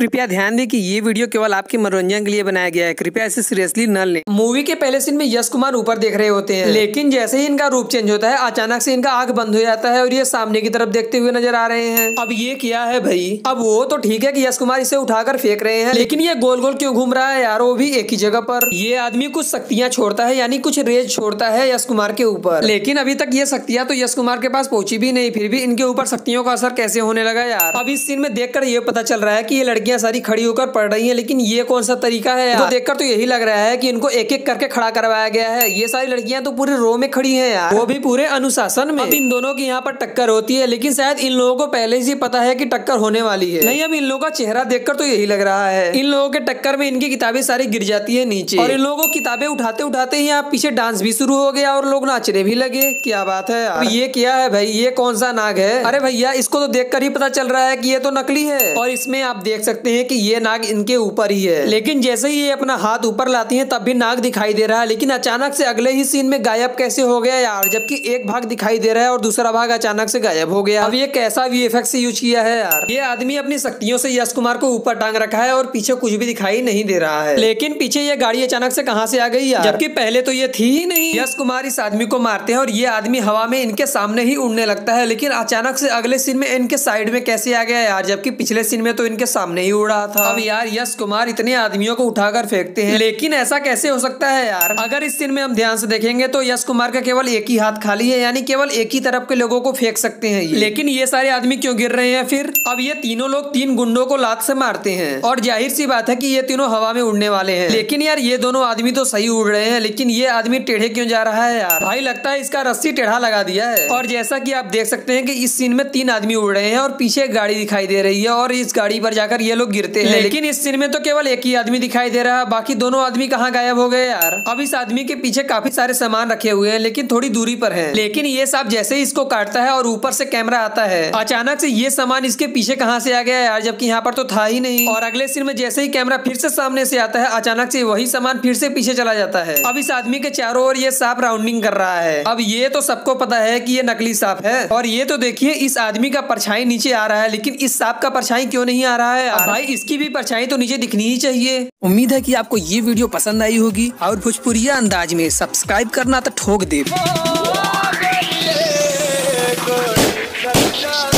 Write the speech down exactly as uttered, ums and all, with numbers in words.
कृपया ध्यान दें कि ये वीडियो केवल आपके मनोरंजन के लिए बनाया गया है, कृपया इसे सीरियसली न लें। मूवी के पहले सीन में यश कुमार ऊपर देख रहे होते हैं, लेकिन जैसे ही इनका रूप चेंज होता है अचानक से इनका आंख बंद हो जाता है और ये सामने की तरफ देखते हुए नजर आ रहे हैं। अब ये क्या है भाई? अब वो तो ठीक है कि यश कुमार इसे उठाकर फेंक रहे हैं, लेकिन ये गोल गोल क्यों घूम रहा है यार, वो भी एक ही जगह पर। ये आदमी कुछ शक्तियां छोड़ता है, यानी कुछ रेज छोड़ता है यश कुमार के ऊपर, लेकिन अभी तक ये शक्तियां तो यश कुमार के पास पहुंची भी नहीं, फिर भी इनके ऊपर शक्तियों का असर कैसे होने लगा यार। अब इस सीन में देखकर ये पता चल रहा है कि ये लड़कियां सारी खड़ी होकर पढ़ रही हैं, लेकिन ये कौन सा तरीका है यार? तो देखकर तो यही लग रहा है कि इनको एक एक करके खड़ा करवाया गया है। ये सारी लड़कियां तो पूरे रो में खड़ी हैं यार, वो भी पूरे अनुशासन में। अब इन दोनों की यहाँ पर टक्कर होती है, लेकिन शायद इन लोगों को पहले से पता है कि टक्कर होने वाली है। नहीं, अब इन लोगों का चेहरा देखकर तो यही लग रहा है। इन लोगों के टक्कर में इनकी किताबें सारी गिर जाती है नीचे, और इन लोगों को किताबें उठाते उठाते ही यहाँ पीछे डांस भी शुरू हो गया और लोग नाचने भी लगे। क्या बात है यार। ये क्या है भाई? ये कौन सा नाग है? अरे भैया, इसको तो देखकर ही पता चल रहा है कि ये तो नकली है, और इसमें आप देख सकते हैं कि ये नाग इनके ऊपर ही है। लेकिन जैसे ही ये अपना हाथ ऊपर लाती हैं तब भी नाग दिखाई दे रहा है, लेकिन अचानक से अगले ही सीन में गायब कैसे हो गया यार? जबकि एक भाग दिखाई दे रहा है और दूसरा भाग अचानक से गायब हो गया। अब ये कैसा वीएफएक्स यूज किया है यार? ये आदमी अपनी शक्तियों से यश कुमार को ऊपर टांग रखा है और पीछे कुछ भी दिखाई नहीं दे रहा है, लेकिन पीछे ये गाड़ी अचानक से कहां से आ गई यार? जबकि पहले तो ये थी ही नहीं। यश कुमार इस आदमी को मारते हैं और ये आदमी हवा में इनके सामने ही उड़ने लगता है, लेकिन अचानक से अगले सीन में इनके साइड में कैसे आ गया यार? जबकि पिछले सीन में तो इनके सामने ही उड़ रहा था। अब यार यश कुमार इतने आदमियों को उठाकर फेंकते हैं, लेकिन ऐसा कैसे हो सकता है यार? अगर इस सीन में हम ध्यान से देखेंगे तो यश कुमार का केवल एक ही हाथ खाली है, यानी केवल एक ही तरफ के लोगों को फेंक सकते हैं ये। लेकिन ये सारे आदमी क्यों गिर रहे हैं फिर? अब ये तीनों लोग तीन गुंडों को लात से मारते हैं, और जाहिर सी बात है कि ये तीनों हवा में उड़ने वाले हैं। लेकिन यार ये दोनों आदमी तो सही उड़ रहे हैं, लेकिन ये आदमी टेढ़े क्यों जा रहा है यार? भाई लगता है इसका रस्सी टेढ़ा लगा दिया है। और जैसा कि आप देख सकते हैं कि इस सीन में तीन आदमी उड़ रहे हैं और पीछे एक गाड़ी दिखाई दे रही है, और इस गाड़ी पर जाकर ये लोग गिरते हैं। लेकिन इस सीन में तो केवल एक ही आदमी दिखाई दे रहा है, बाकी दोनों आदमी कहाँ गायब हो गए यार? अब इस आदमी के पीछे काफी सारे सामान रखे हुए हैं, लेकिन थोड़ी दूरी पर है। लेकिन ये सांप जैसे ही इसको काटता है और ऊपर से कैमरा आता है, अचानक से ये सामान इसके पीछे कहां से आ गया यार? जबकि यहाँ पर तो था ही नहीं। और अगले सीन में जैसे ही कैमरा फिर से सामने से आता है, अचानक से वही सामान फिर से पीछे चला जाता है। अब इस आदमी के चारों ओर ये सांप राउंडिंग कर रहा है। अब ये तो सबको पता है कि ये नकली सांप है, और ये तो देखिए इस आदमी का परछाई नीचे आ रहा है, लेकिन इस सांप का परछाई क्यों नहीं आ रहा है यार? भाई इसकी भी परछाई तो नीचे दिखनी ही चाहिए। उम्मीद है कि आपको ये वीडियो पसंद आई होगी, और भोजपुरिया अंदाज में सब्सक्राइब करना तो ठोक दे।